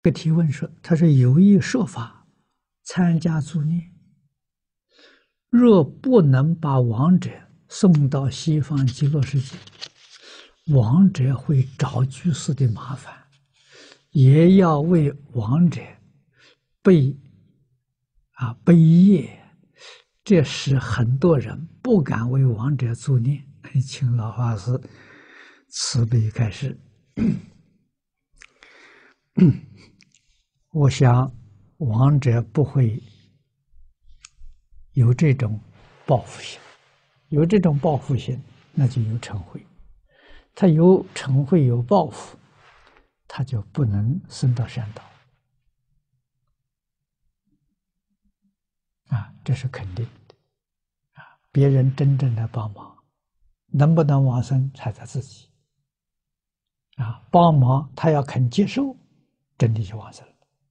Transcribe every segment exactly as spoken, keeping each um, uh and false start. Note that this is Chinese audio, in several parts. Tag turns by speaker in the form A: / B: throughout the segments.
A: 个提问说，他是有意设法参加助念，若不能把亡者送到西方极乐世界，亡者会找居士的麻烦，也要为亡者背啊背业，这使很多人不敢为亡者助念。请老法师慈悲开示。我想亡者不会有这种报复心，有这种报复心，那就有嗔恚。他有嗔恚有报复，他就不能升到善道啊，这是肯定的啊。别人真正的帮忙，能不能往生才在自己啊。帮忙他要肯接受，真的就往生了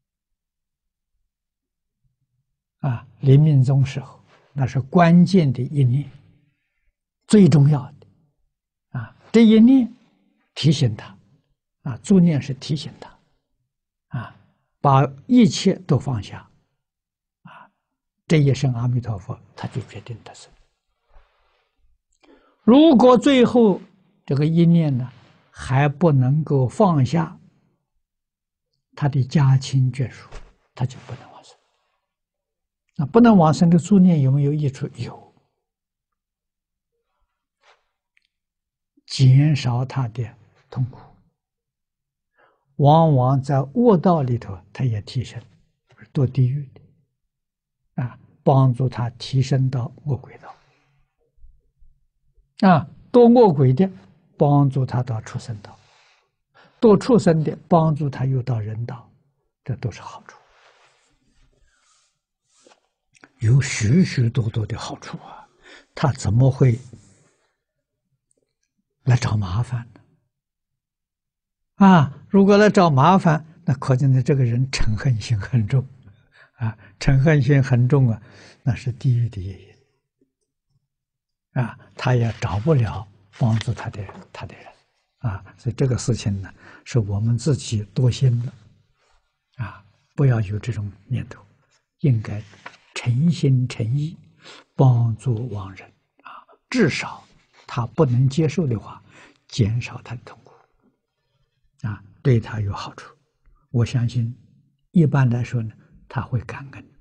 A: 啊。临命终时候，那是关键的一念，最重要的啊。这一念提醒他啊，助念是提醒他啊，把一切都放下啊。这一声阿弥陀佛，他就决定得生。如果最后这个一念呢还不能够放下他的家亲眷属，他就不能往生。那不能往生的助念有没有益处？有，减少他的痛苦。往往在恶道里头，他也提升，堕地狱的啊，帮助他提升到恶鬼道啊，堕恶鬼的帮助他到畜生道，堕畜生的帮助他又到人道，这都是好处，有许许多多的好处啊！他怎么会来找麻烦呢？啊，如果来找麻烦，那可见的这个人嗔恨心很重啊，嗔恨心很重啊，那是地狱的业因啊，他也找不了帮助他的他的人啊，所以这个事情呢，是我们自己多心的啊，不要有这种念头，应该诚心诚意帮助亡人啊，至少他不能接受的话，减少他的痛苦啊，对他有好处。我相信一般来说呢，他会感恩。